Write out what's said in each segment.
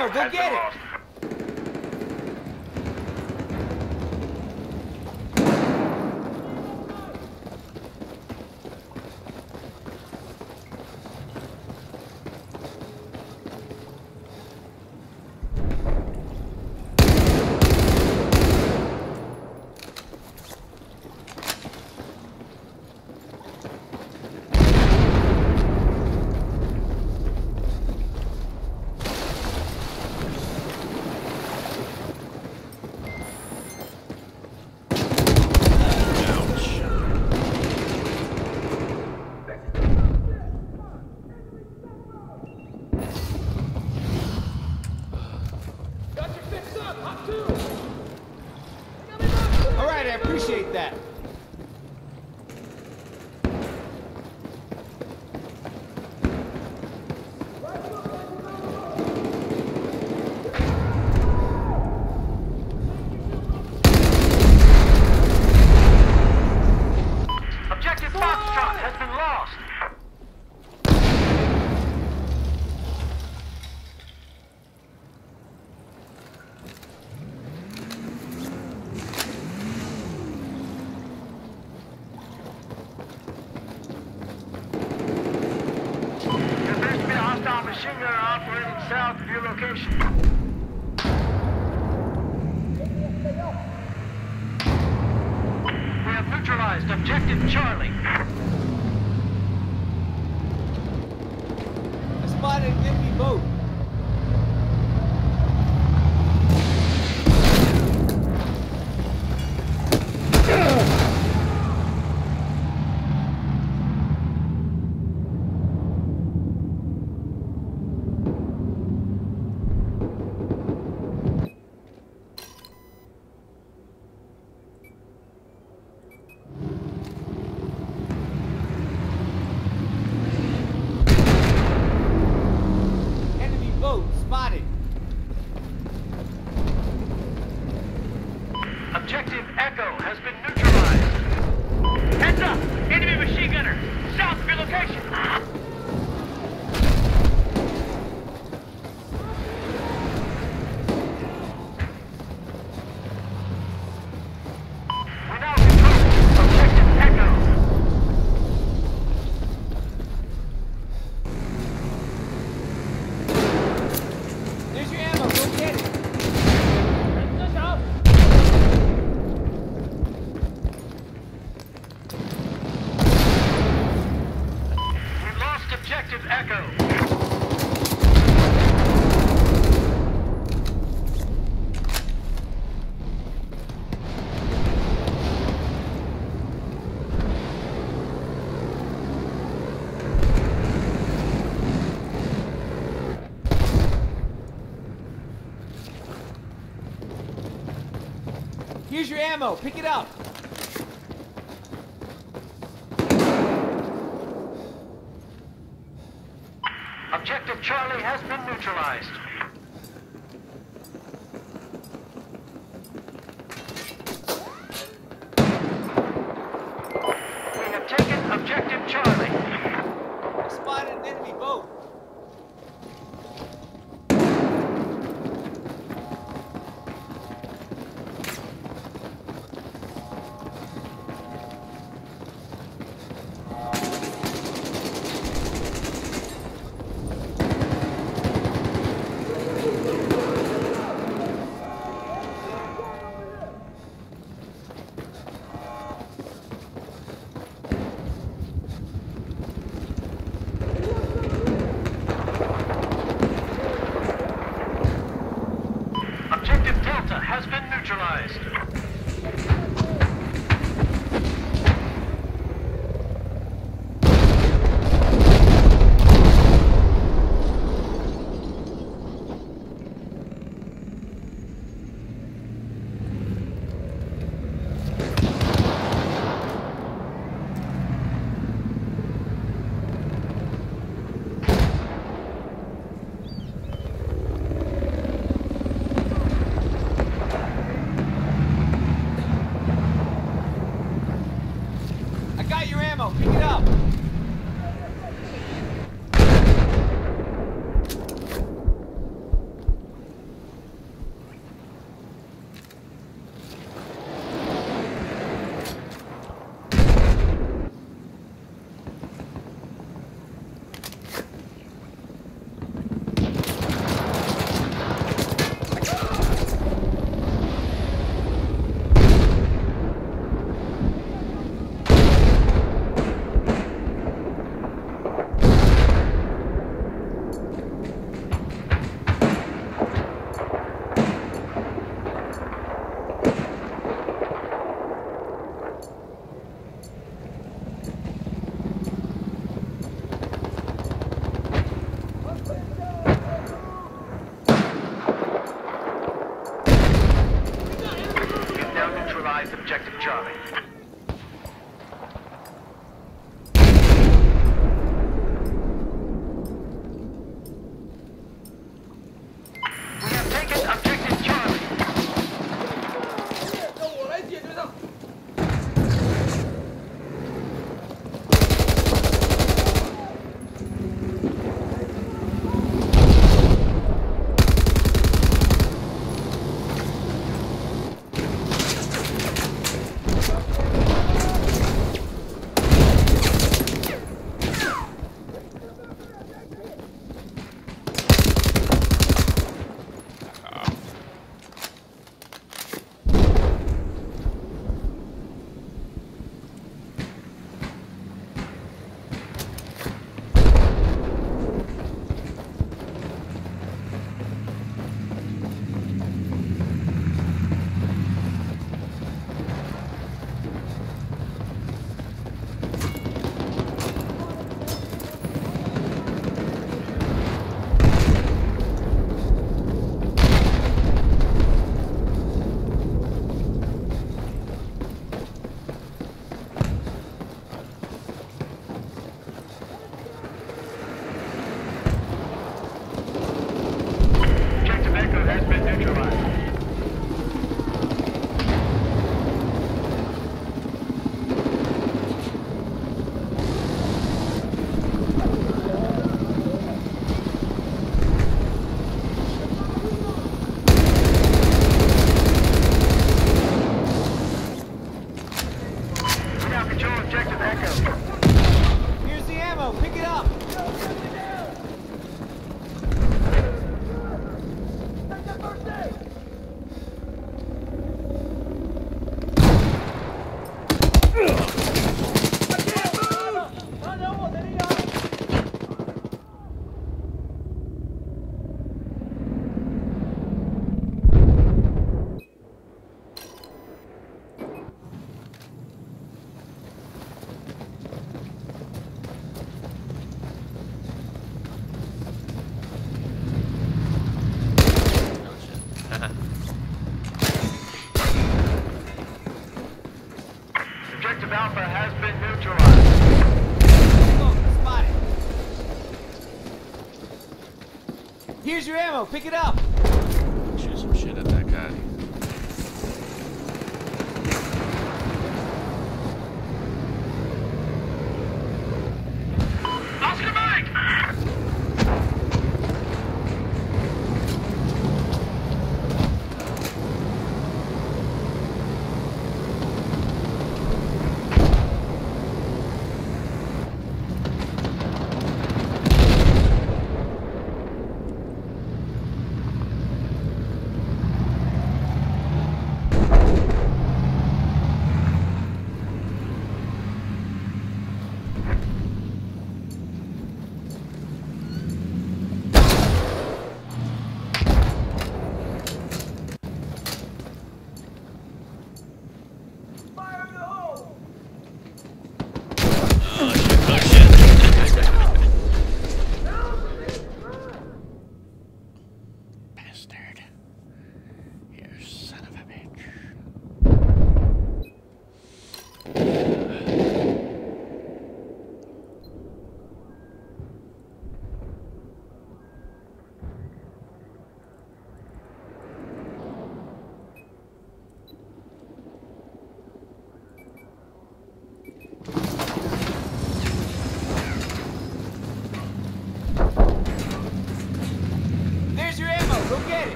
ammo, go get it! Alright, I appreciate that. Objective Foxtrot has been lost. Hostile machine gunner operating south of your location. We have neutralized Objective Charlie. I spotted an enemy boat. Spotted. Objective Echo has been neutralized. Heads up! Enemy machine gunner! South of your location! We now control Objective Echo. There's your ammo, go get it! We've lost Objective Echo. Here's your ammo, pick it up! Objective Charlie has been neutralized. We have taken Objective Charlie. I spotted an enemy boat. Objective Delta has been neutralized. neutralized objective Charlie. We have taken objective Charlie. Here's the ammo. Pick it up. Objective Alpha has been neutralized. Spotted. Here's your ammo. Pick it up. Shoot some shit at that guy. Oscar Mike!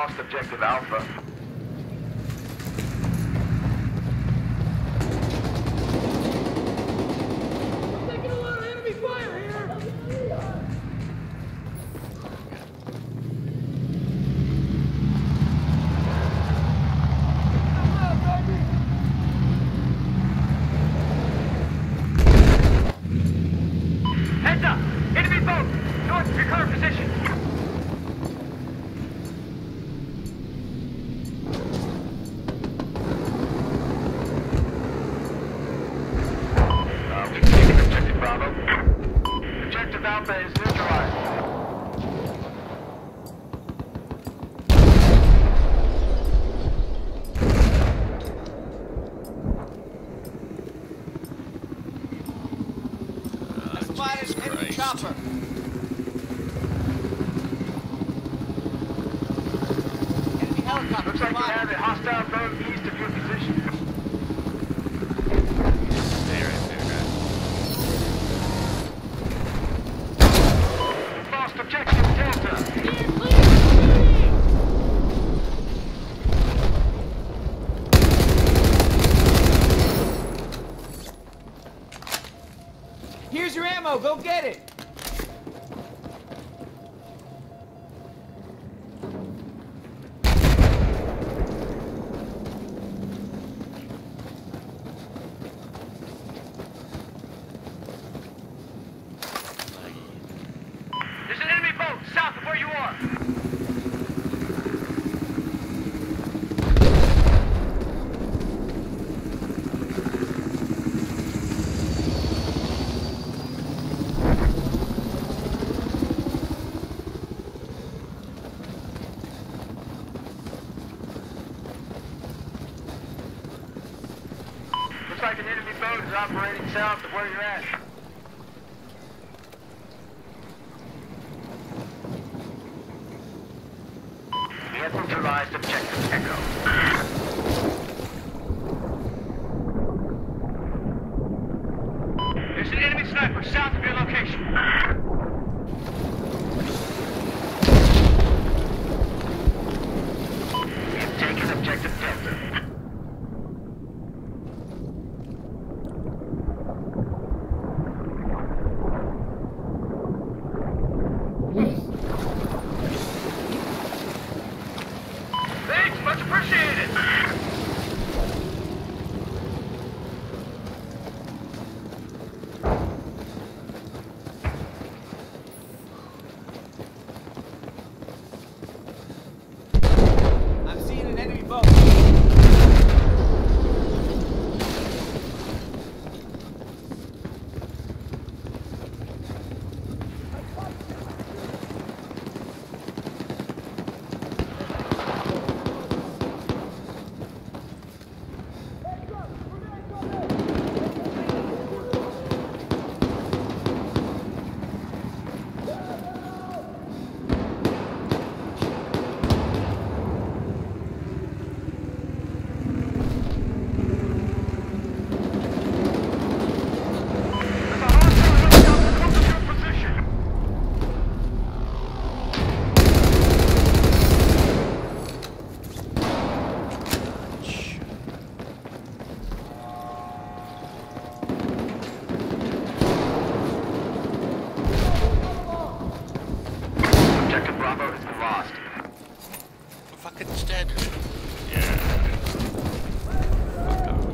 lost objective Alpha. Taking a lot of enemy fire here! Heads up! Enemy boat! North of your current position! We've taken objective Bravo. Objective Alpha is neutralized. Spotted enemy chopper. Enemy helicopter. Looks like we spotted. have a hostile boat east of your position. Stay right there, guys. We've lost objective Delta. Here's your ammo. Go get it. There's an enemy boat south of where you are. Looks like an enemy boat is operating south of where you're at. We have neutralized objective Echo. There's an enemy sniper south of your location. We have taken objective Delta. Thanks, much appreciated. I'm seeing an enemy boat. There's a hostile helicopter close to your position. Objective Bravo has been lost. Fucking dead. Yeah. Fuck off.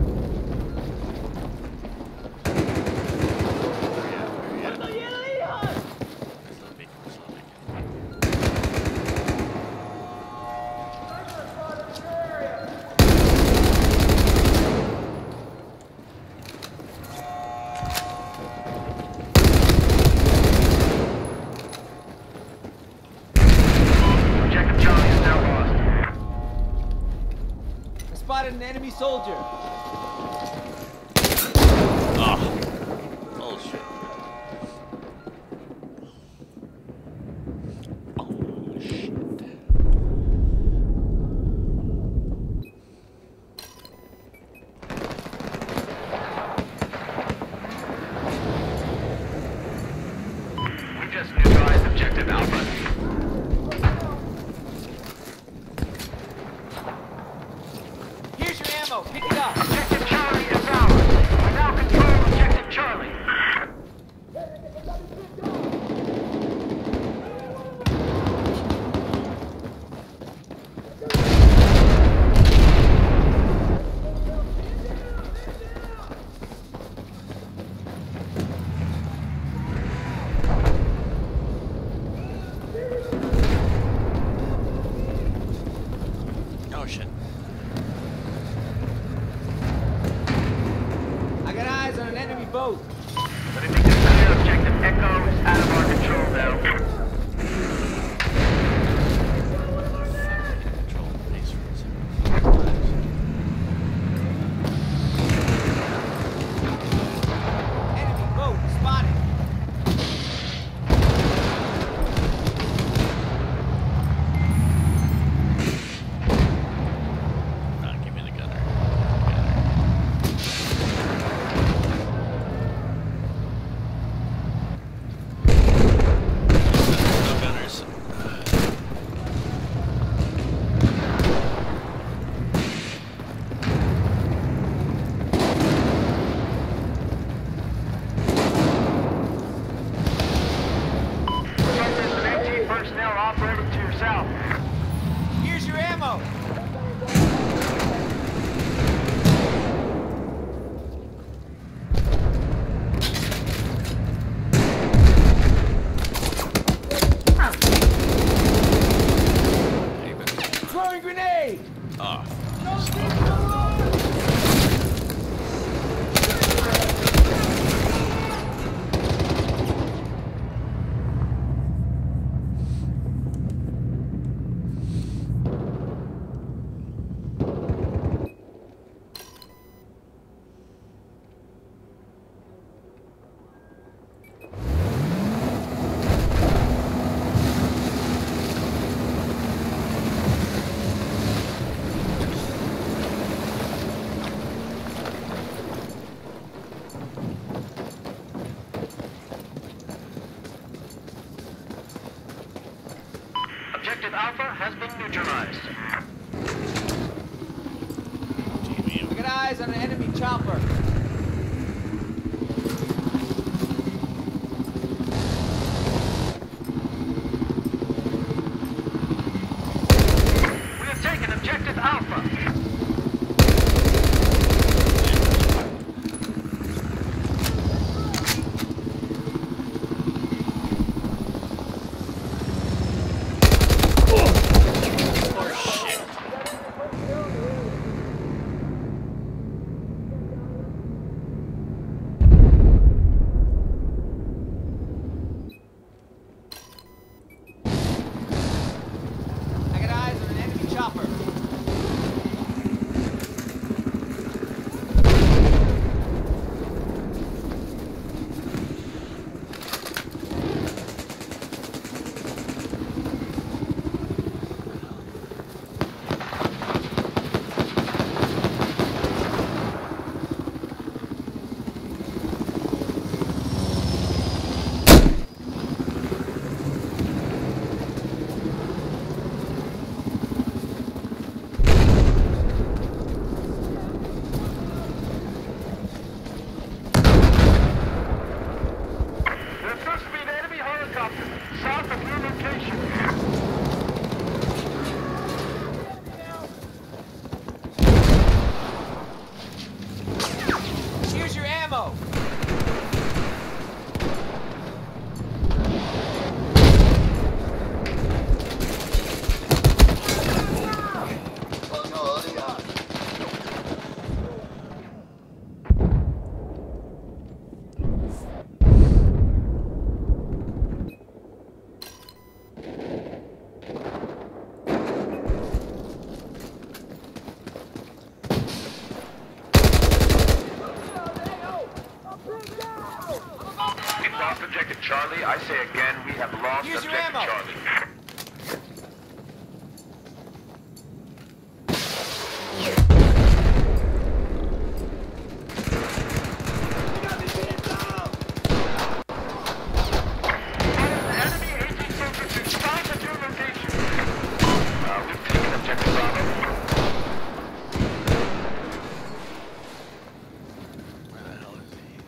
Objective Charlie is now lost. I spotted an enemy soldier. Oh. Bullshit. Oh, shit. We just neutralized objective Alpha. Objective Alpha has been neutralized. I got eyes on an enemy chopper. We have taken Objective Alpha. Objective Charlie, I say again, we have lost Use your Objective ammo. Charlie. We've taken Objective Bravo. Where the hell is he?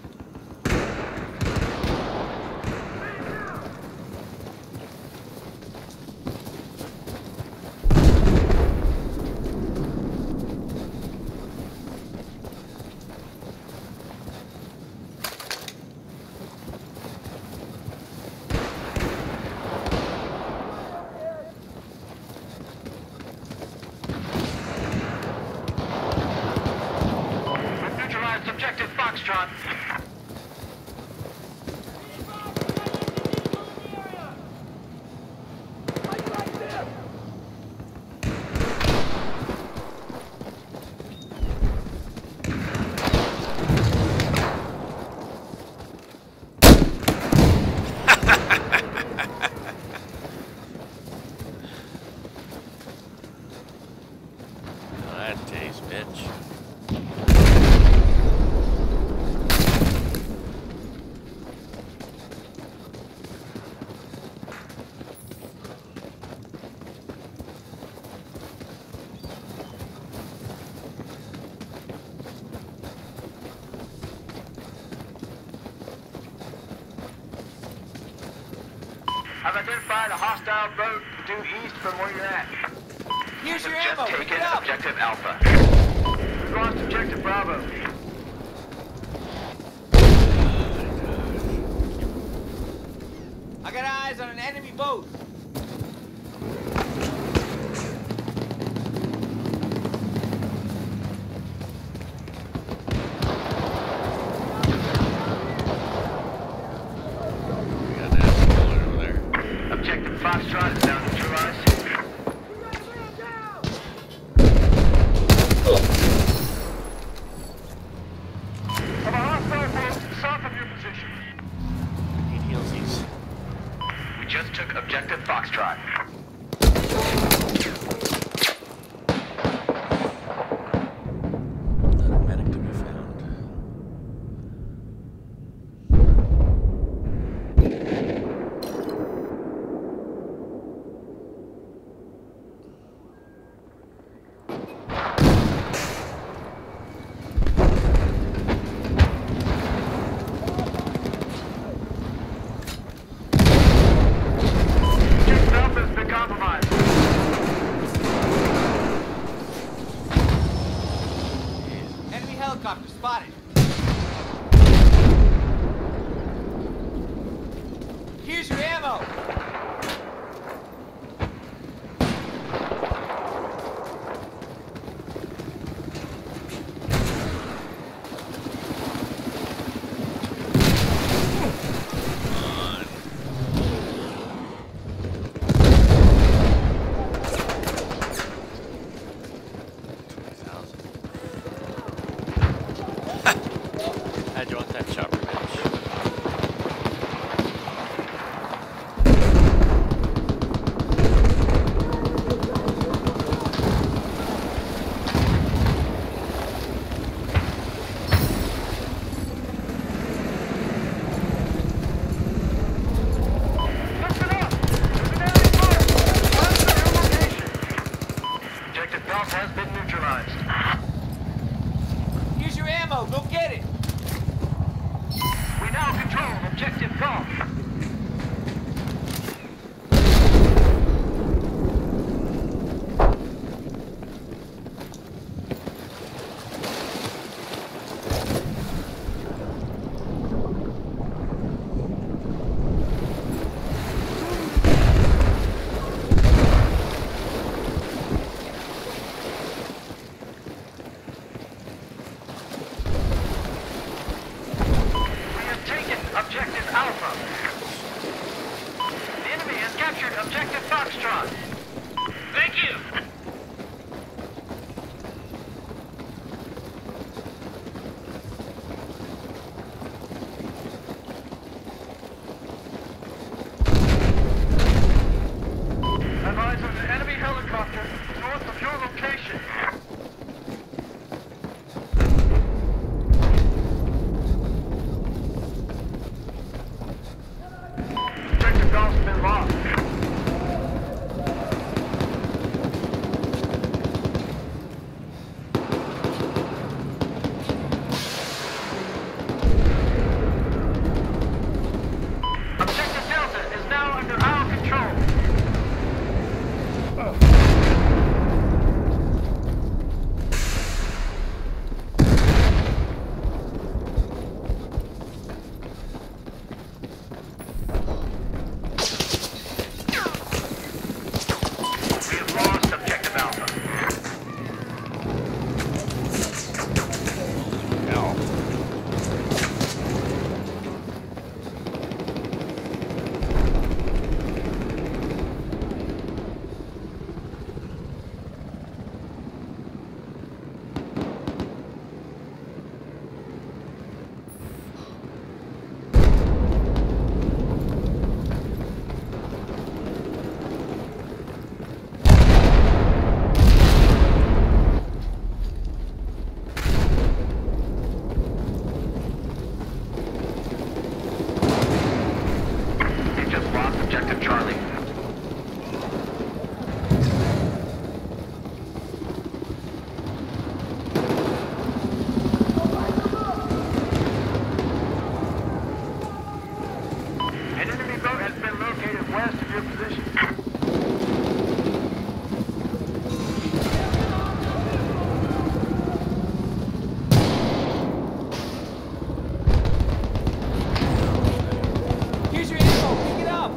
We've neutralized Objective Foxtrot. Oh, that tastes, bitch. I've identified a hostile boat due east from where you're at. Here's your We've ammo. just Pick taken it up. Objective Alpha. We've lost Objective Bravo. I got eyes on an enemy boat. We got an asshole over there. Objective Foxtrot is now neutralized. Have a hostile boat south of your position. Need healsies. We just took Objective Foxtrot. Not a medic to be found. Foxtrot. Thank you. Have eyes on an enemy helicopter north of your location. Objective Golf's been lost. Objective Delta is now under our control. We have lost Objective Alpha. Hell. You just lost Objective Charlie. An enemy boat has been located west of your position. Here's your ammo. Pick it up.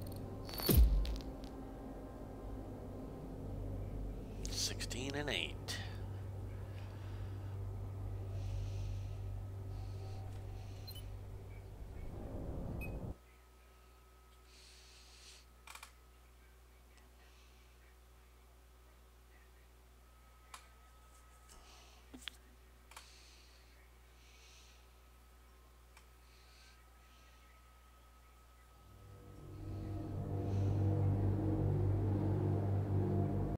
$16 and $8.